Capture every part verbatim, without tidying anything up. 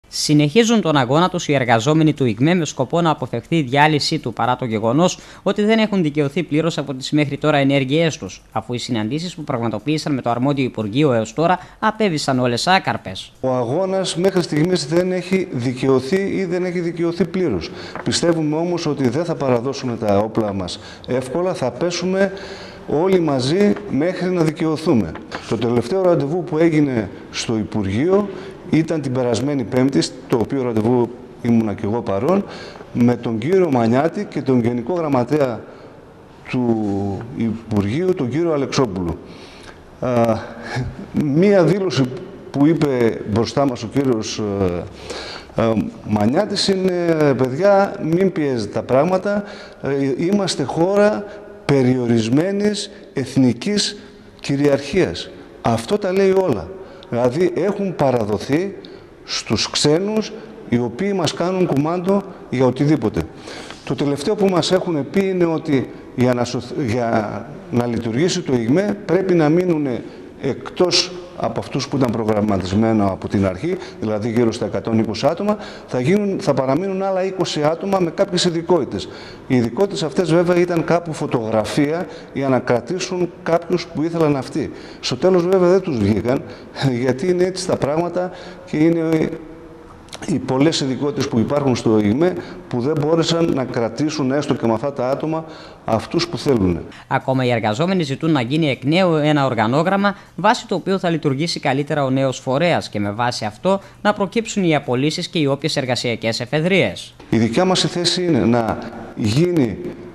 Συνεχίζουν τον αγώνα τους οι εργαζόμενοι του ΙΓΜΕ με σκοπό να αποφευχθεί η διάλυσή του, παρά το γεγονός ότι δεν έχουν δικαιωθεί πλήρως από τις μέχρι τώρα ενέργειές τους, αφού οι συναντήσεις που πραγματοποίησαν με το αρμόδιο Υπουργείο έως τώρα απέβησαν όλες άκαρπες. Ο αγώνας μέχρι στιγμής δεν έχει δικαιωθεί ή δεν έχει δικαιωθεί πλήρως. Πιστεύουμε όμως ότι δεν θα παραδώσουμε τα όπλα μας εύκολα, θα πέσουμε όλοι μαζί μέχρι να δικαιωθούμε. Το τελευταίο ραντεβού που έγινε στο Υπουργείο ήταν την περασμένη Πέμπτη, το οποίο ραντεβού ήμουνα και εγώ παρόν, με τον κύριο Μανιάτη και τον Γενικό Γραμματέα του Υπουργείου, τον κύριο Αλεξόπουλο. Α, μία δήλωση που είπε μπροστά μας ο κύριος α, α, Μανιάτης είναι: παιδιά, μην πιέζετε τα πράγματα, είμαστε χώρα περιορισμένης εθνικής κυριαρχίας. Αυτό τα λέει όλα. Δηλαδή έχουν παραδοθεί στους ξένους οι οποίοι μας κάνουν κουμάντο για οτιδήποτε. Το τελευταίο που μας έχουν πει είναι ότι για να, σωθ... για να λειτουργήσει το ΙΓΜΕ πρέπει να μείνουν εκτός από αυτούς που ήταν προγραμματισμένο από την αρχή, δηλαδή γύρω στα εκατόν είκοσι άτομα, θα, γίνουν, θα παραμείνουν άλλα είκοσι άτομα με κάποιες ειδικότητες. Οι ειδικότητες αυτές βέβαια ήταν κάπου φωτογραφία για να κρατήσουν κάποιους που ήθελαν αυτοί. Στο τέλος βέβαια δεν τους βγήκαν, γιατί είναι έτσι τα πράγματα και είναι οι πολλές ειδικότητες που υπάρχουν στο ΙΓΜΕ που δεν μπόρεσαν να κρατήσουν έστω και με αυτά τα άτομα αυτούς που θέλουν. Ακόμα οι εργαζόμενοι ζητούν να γίνει εκ νέου ένα οργανόγραμμα βάσει το οποίο θα λειτουργήσει καλύτερα ο νέος φορέας και με βάση αυτό να προκύψουν οι απολύσεις και οι όποιες εργασιακές εφεδρείες. Η δικιά μας θέση είναι να γίνει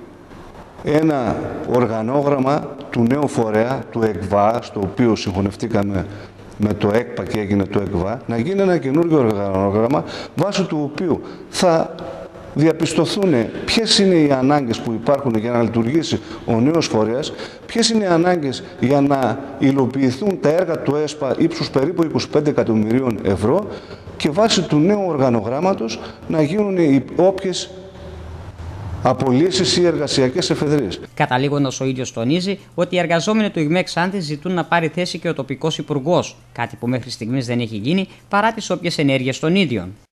ένα οργανόγραμμα του νέου φορέα, του ΕΚΒΑ, στο οποίο συγχωνευτήκαμε με το ΕΚΠΑ και έγινε το ΕΚΒΑ, να γίνει ένα καινούργιο οργανόγραμμα βάσει του οποίου θα διαπιστωθούν ποιες είναι οι ανάγκες που υπάρχουν για να λειτουργήσει ο νέος φορέας, ποιες είναι οι ανάγκες για να υλοποιηθούν τα έργα του ΕΣΠΑ ύψους περίπου είκοσι πέντε εκατομμυρίων ευρώ και βάσει του νέου οργανογράμματος να γίνουν οι όποιες απολύσεις ή εργασιακές εφεδρείες. Καταλήγοντας, ο ίδιος τονίζει ότι οι εργαζόμενοι του ΙΓΜΕ Ξάνθης ζητούν να πάρει θέση και ο τοπικός υπουργός, κάτι που μέχρι στιγμής δεν έχει γίνει παρά τις όποιες ενέργειες των ίδιων.